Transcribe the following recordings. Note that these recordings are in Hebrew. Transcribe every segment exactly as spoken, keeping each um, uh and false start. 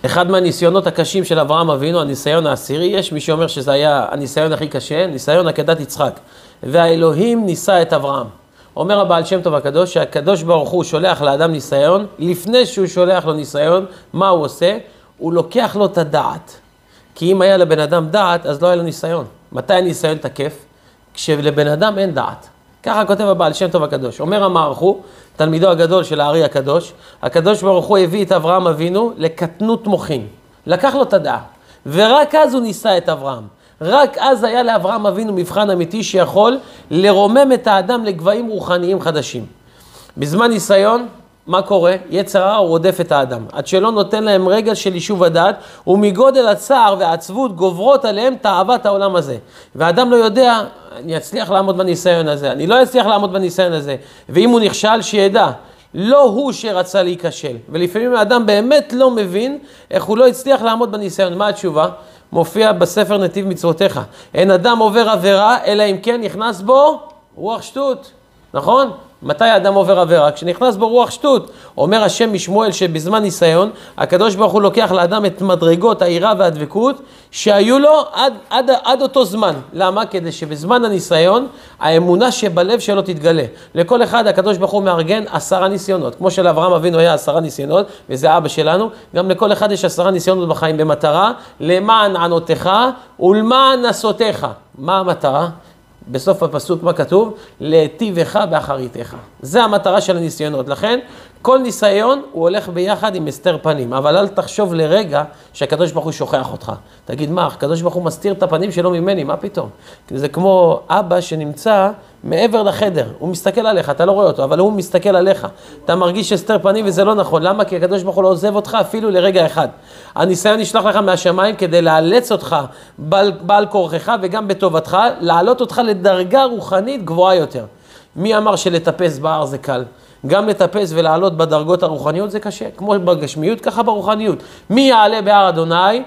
אחד מהניסיונות הקשים של אברהם אבינו, הניסיון העשירי, יש מי שאומר שזה היה הניסיון הכי קשה, ניסיון עקדת יצחק. והאלוהים ניסה את אברהם. אומר הבעל שם טוב הקדוש, שהקדוש ברוך הוא שולח לאדם ניסיון, לפני שהוא שולח לו ניסיון, מה הוא עושה? הוא לוקח לו את הדעת. כי אם היה לבן אדם דעת, אז לא היה לו ניסיון. מתי הניסיון תקף? כשלבן אדם אין דעת. ככה כותב הבעל שם טוב הקדוש. אומר המערכו, תלמידו הגדול של הארי הקדוש, הקדוש ברוך הוא הביא את אברהם אבינו לקטנות מוחין. לקח לו את הדעה. ורק אז הוא ניסה את אברהם. רק אז היה לאברהם אבינו מבחן אמיתי שיכול לרומם את האדם לגבהים רוחניים חדשים. בזמן ניסיון, מה קורה? יצר הרע הוא רודף את האדם. עד שלא נותן להם רגע של יישוב הדעת, ומגודל הצער והעצבות גוברות עליהם תאוות העולם הזה. והאדם לא יודע, אני אצליח לעמוד בניסיון הזה, אני לא אצליח לעמוד בניסיון הזה. ואם הוא נכשל, שידע, לא הוא שרצה להיכשל. ולפעמים האדם באמת לא מבין איך הוא לא הצליח לעמוד בניסיון. מה התשובה? מופיע בספר נתיב מצוותיך. אין אדם עובר עבירה, אלא אם כן נכנס בו רוח שטות. נכון? מתי האדם עובר עבירה? כשנכנס בו רוח שטות. אומר השם משמואל שבזמן ניסיון, הקדוש ברוך הוא לוקח לאדם את מדרגות העירה והדבקות שהיו לו עד, עד, עד אותו זמן. למה? כדי שבזמן הניסיון, האמונה שבלב שלו תתגלה. לכל אחד הקדוש ברוך הוא מארגן עשרה ניסיונות. כמו שלאברהם אבינו היה עשרה ניסיונות, וזה אבא שלנו, גם לכל אחד יש עשרה ניסיונות בחיים במטרה, למען ענותך ולמען נסותיך. מה המטרה? בסוף הפסוק מה כתוב? להיטיבך באחריתך. זה המטרה של הניסיונות. לכן, כל ניסיון הוא הולך ביחד עם הסתר פנים. אבל אל תחשוב לרגע שהקדוש ברוך הוא שוכח אותך. תגיד, מה, הקדוש ברוך הוא מסתיר את הפנים שלו ממני, מה פתאום? זה כמו אבא שנמצא מעבר לחדר. הוא מסתכל עליך, אתה לא רואה אותו, אבל הוא מסתכל עליך. אתה מרגיש הסתר פנים וזה לא נכון. למה? כי הקדוש ברוך הוא לא עוזב אותך אפילו לרגע אחד. הניסיון נשלח לך מהשמיים כדי לאלץ אותך בעל, בעל כורכך וגם בטובתך, להעלות אותך לדרגה רוחנית גבוהה יותר. מי אמר שלטפס בהר זה קל? גם לטפס ולעלות בדרגות הרוחניות זה קשה. כמו בגשמיות, ככה ברוחניות. מי יעלה בהר אדוני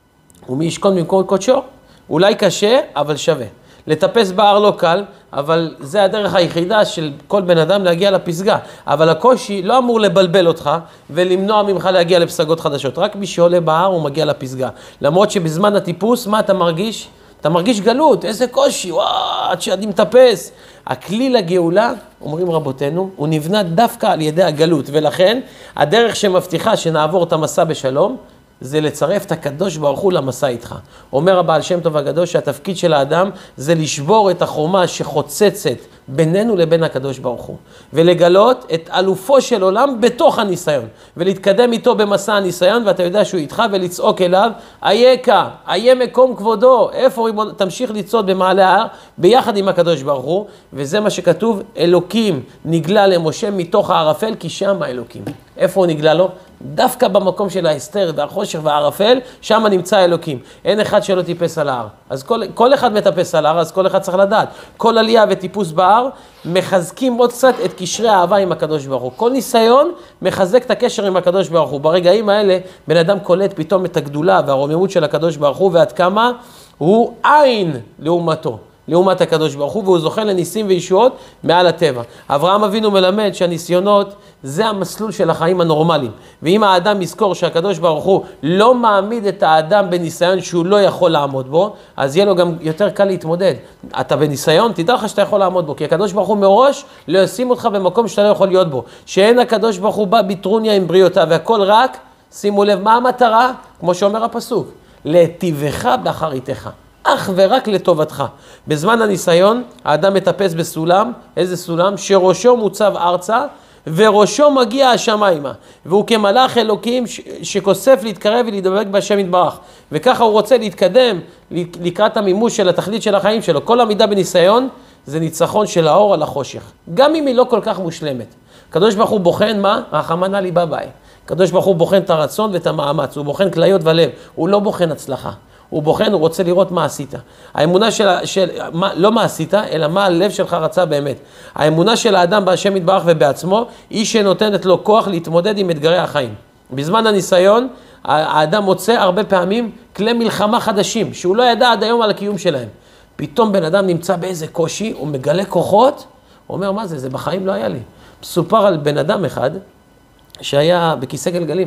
ומי ישכון במקום קודשו? אולי קשה, אבל שווה. לטפס בהר לא קל, אבל זה הדרך היחידה של כל בן אדם להגיע לפסגה. אבל הקושי לא אמור לבלבל אותך ולמנוע ממך להגיע לפסגות חדשות. רק מי שעולה בהר הוא מגיע לפסגה. למרות שבזמן הטיפוס, מה אתה מרגיש? אתה מרגיש גלות, איזה קושי, וואו, עד שאני מטפס. הכלי לגאולה, אומרים רבותינו, הוא נבנה דווקא על ידי הגלות. ולכן, הדרך שמבטיחה שנעבור את המסע בשלום, זה לצרף את הקדוש ברוך הוא למסע איתך. אומר הבעל שם טוב הגדול שהתפקיד של האדם זה לשבור את החומה שחוצצת בינינו לבין הקדוש ברוך הוא. ולגלות את אלופו של עולם בתוך הניסיון. ולהתקדם איתו במסע הניסיון, ואתה יודע שהוא איתך ולצעוק אליו, אייכה, איה מקום כבודו, איפה ריבון, תמשיך לצעוד במעלה ההר, ביחד עם הקדוש ברוך הוא. וזה מה שכתוב, אלוקים נגלה למשה מתוך הערפל, כי שם האלוקים. איפה הוא נגלה לו? דווקא במקום של ההסתר והחושך והערפל, שם נמצא אלוקים. אין אחד שלא טיפס על ההר. אז כל, כל אחד מטפס על ההר, אז כל אחד צריך לדעת. כל עלייה וטיפוס בהר מחזקים עוד קצת את קשרי האהבה עם הקדוש ברוך הוא. כל ניסיון מחזק את הקשר עם הקדוש ברוך הוא. ברגעים האלה בן אדם קולט פתאום את הגדולה והרוממות של הקדוש ברוך הוא, ועד כמה הוא עין לעומתו. לעומת הקדוש ברוך הוא, והוא זוכה לניסים וישועות מעל הטבע. אברהם אבינו מלמד שהניסיונות זה המסלול של החיים הנורמליים. ואם האדם יזכור שהקדוש ברוך הוא לא מעמיד את האדם בניסיון שהוא לא יכול לעמוד בו, אז יהיה לו גם יותר קל להתמודד. אתה בניסיון, תדע לך שאתה יכול לעמוד בו, כי הקדוש ברוך הוא מראש לא ישים אותך במקום שאתה לא יכול להיות בו. שאין הקדוש ברוך הוא בא בטרוניה עם בריאותיו, והכל רק, שימו לב, מה המטרה? כמו שאומר הפסוק, להיטיבך באחריתך. אך ורק לטובתך. בזמן הניסיון, האדם מטפס בסולם, איזה סולם? שראשו מוצב ארצה, וראשו מגיע השמיימה. והוא כמלאך אלוקים ש- שכוסף להתקרב ולהתדבק בהשם יתברך. וככה הוא רוצה להתקדם לקראת המימוש של התכלית של החיים שלו. כל עמידה בניסיון זה ניצחון של האור על החושך. גם אם היא לא כל כך מושלמת. הקדוש ברוך הוא בוחן מה? רחמנא ליבא בעי. הקדוש ברוך הוא בוחן את הרצון ואת המאמץ. הוא בוחן כליות ולב. הוא לא בוחן הצלחה. הוא בוחן, הוא רוצה לראות מה עשית. האמונה של, של מה, לא מה עשית, אלא מה הלב שלך רצה באמת. האמונה של האדם בהשם יתברך ובעצמו, היא שנותנת לו כוח להתמודד עם אתגרי החיים. בזמן הניסיון, האדם מוצא הרבה פעמים כלי מלחמה חדשים, שהוא לא ידע עד היום על הקיום שלהם. פתאום בן אדם נמצא באיזה קושי, הוא מגלה כוחות, הוא אומר, מה זה? זה בחיים לא היה לי. מסופר על בן אדם אחד, שהיה בכיסא גלגלים.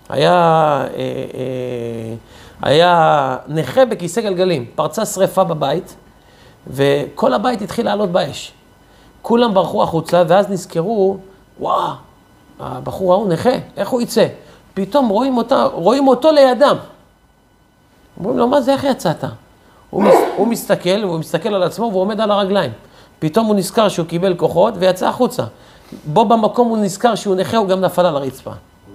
היה, אה, אה, היה נכה בכיסא גלגלים, פרצה שריפה בבית, וכל הבית התחיל לעלות באש. כולם ברחו החוצה, ואז נזכרו, וואו, הבחור ההוא נכה, איך הוא יצא? פתאום רואים, אותה, רואים אותו לידם. אומרים לו, מה זה, איך יצאת? הוא, מס, הוא מסתכל, הוא מסתכל על עצמו, והוא עומד על הרגליים. פתאום הוא נזכר שהוא קיבל כוחות, ויצא החוצה. בו במקום הוא נזכר שהוא נכה, הוא גם נפל על הרצפה.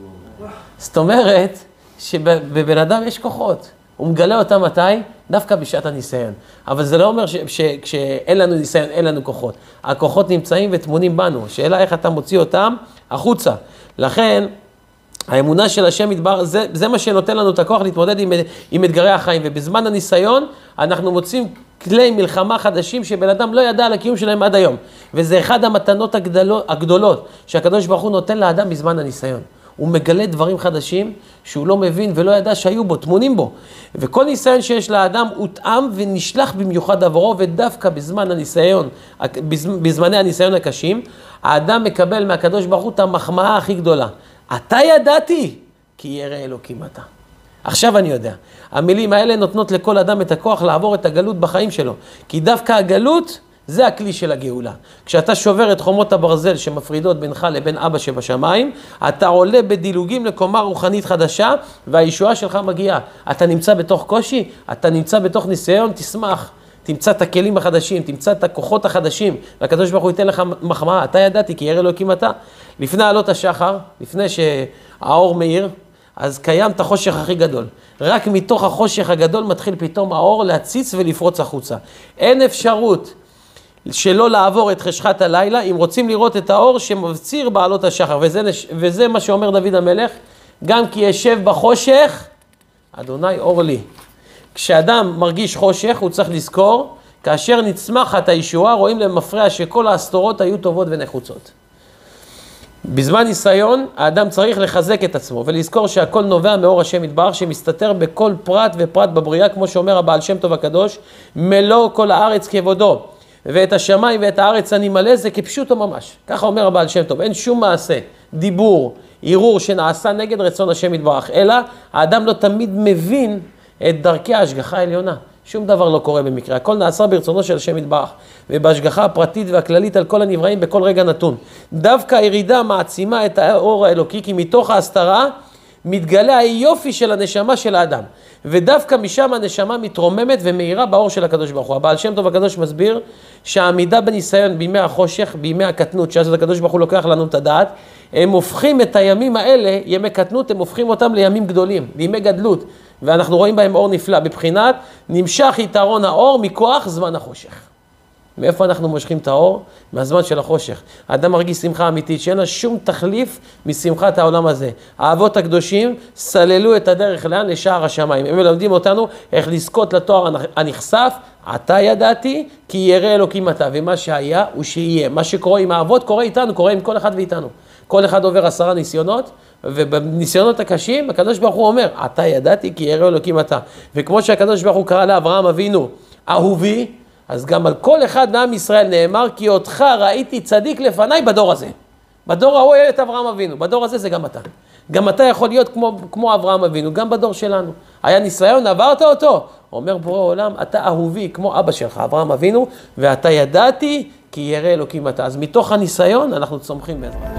זאת אומרת, שבבן אדם יש כוחות. הוא מגלה אותם מתי? דווקא בשעת הניסיון. אבל זה לא אומר שכשאין לנו ניסיון, אין לנו כוחות. הכוחות נמצאים וטמונים בנו. שאלה איך אתה מוציא אותם החוצה. לכן, האמונה של השם יתברך, זה, זה מה שנותן לנו את הכוח להתמודד עם, עם אתגרי החיים. ובזמן הניסיון, אנחנו מוצאים כלי מלחמה חדשים שבן אדם לא ידע על הקיום שלהם עד היום. וזה אחד המתנות הגדולות, הגדולות שהקדוש ברוך הוא נותן לאדם בזמן הניסיון. הוא מגלה דברים חדשים שהוא לא מבין ולא ידע שהיו בו, תמונים בו. וכל ניסיון שיש לאדם הותאם ונשלח במיוחד עבורו, ודווקא בזמן הניסיון, בזמני הניסיון הקשים, האדם מקבל מהקדוש ברוך הוא את המחמאה הכי גדולה. אתה ידעתי, כי ירא אלוקים אתה. עכשיו אני יודע. המילים האלה נותנות לכל אדם את הכוח לעבור את הגלות בחיים שלו. כי דווקא הגלות זה הכלי של הגאולה. כשאתה שובר את חומות הברזל שמפרידות בינך לבין אבא שבשמיים, אתה עולה בדילוגים לקומה רוחנית חדשה, והישועה שלך מגיעה. אתה נמצא בתוך קושי, אתה נמצא בתוך ניסיון, תשמח. תמצא את הכלים החדשים, תמצא את הכוחות החדשים, והקדוש ברוך הוא ייתן לך מחמאה. אתה ידעתי, כי ירא אלוקים אתה. לפני עלות השחר, לפני שהאור מאיר, אז קיים את החושך הכי גדול. רק מתוך החושך הגדול מתחיל פתאום האור להציץ ולפרוץ החוצה. אין אפשרות שלא לעבור את חשכת הלילה, אם רוצים לראות את האור שמבציר בעלות השחר. וזה, וזה מה שאומר דוד המלך, גם כי ישב בחושך, אדוני אור לי. כשאדם מרגיש חושך, הוא צריך לזכור, כאשר נצמחת הישועה, רואים למפרע שכל ההסתורות היו טובות ונחוצות. בזמן ניסיון, האדם צריך לחזק את עצמו, ולזכור שהכל נובע מאור השם יתברך, שמסתתר בכל פרט ופרט בבריאה, כמו שאומר הבעל שם טוב הקדוש, מלוא כל הארץ כבודו, ואת השמיים ואת הארץ אני מלא, זה כפשוטו ממש. ככה אומר הבעל שם טוב, אין שום מעשה, דיבור, ערעור שנעשה נגד רצון השם יתברך, אלא האדם לא תמיד מבין את דרכי ההשגחה העליונה. שום דבר לא קורה במקרה, הכל נעשה ברצונו של השם יתברך, ובהשגחה הפרטית והכללית על כל הנבראים בכל רגע נתון. דווקא הירידה מעצימה את האור האלוקי, כי מתוך ההסתרה מתגלה היופי של הנשמה של האדם, ודווקא משם הנשמה מתרוממת ומאירה באור של הקדוש ברוך הוא. הבעל שם טוב הקדוש מסביר שהעמידה בניסיון בימי החושך, בימי הקטנות, שאז הקדוש ברוך הוא לוקח לנו את הדעת, הם הופכים את הימים האלה, ימי קטנות, הם הופכים אותם לימים גדולים, לימי גדלות, ואנחנו רואים בהם אור נפלא, בבחינת נמשך יתרון האור מכוח זמן החושך. מאיפה אנחנו מושכים את האור? מהזמן של החושך. האדם מרגיש שמחה אמיתית, שאין לה שום תחליף משמחת העולם הזה. האבות הקדושים סללו את הדרך לאן? לשער השמיים. הם מלמדים אותנו איך לזכות לתואר הנכסף, אתה ידעתי, כי ירא אלוקים אתה, ומה שהיה הוא שיהיה. מה שקורה עם האבות קורה איתנו, קורה עם כל אחד ואיתנו. כל אחד עובר עשרה ניסיונות, ובניסיונות הקשים, הקדוש ברוך הוא אומר, אתה ידעתי, כי ירא אלוקים אתה. וכמו שהקדוש ברוך הוא קרא לאברהם אבינו, אהובי, אז גם על כל אחד מעם ישראל נאמר, כי אותך ראיתי צדיק לפניי בדור הזה. בדור ההוא היה את אברהם אבינו, בדור הזה זה גם אתה. גם אתה יכול להיות כמו, כמו אברהם אבינו, גם בדור שלנו. היה ניסיון, עברת אותו. אומר בורא עולם, אתה אהובי כמו אבא שלך, אברהם אבינו, ואתה ידעתי, כי ירא אלוקים אתה. אז מתוך הניסיון אנחנו צומחים בעזרת.